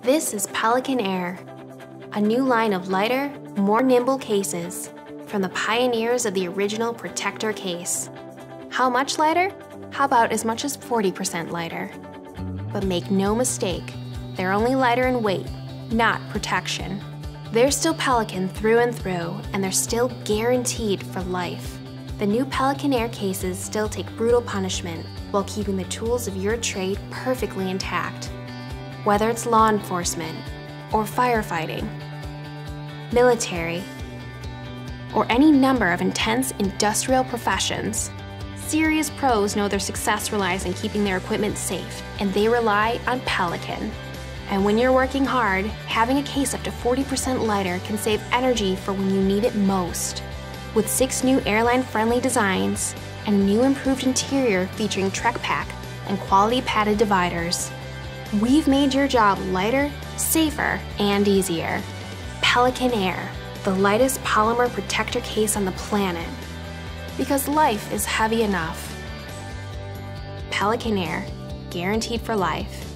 This is Pelican Air, a new line of lighter, more nimble cases from the pioneers of the original protector case. How much lighter? How about as much as 40% lighter? But make no mistake, they're only lighter in weight, not protection. They're still Pelican through and through, and they're still guaranteed for life. The new Pelican Air Cases still take brutal punishment while keeping the tools of your trade perfectly intact. Whether it's law enforcement, or firefighting, military, or any number of intense industrial professions, serious pros know their success relies on keeping their equipment safe, and they rely on Pelican. And when you're working hard, having a case up to 40% lighter can save energy for when you need it most. With 6 new airline-friendly designs and a new improved interior featuring Trek Pack and quality padded dividers, we've made your job lighter, safer, and easier. Pelican Air, the lightest polymer protector case on the planet. Because life is heavy enough. Pelican Air, guaranteed for life.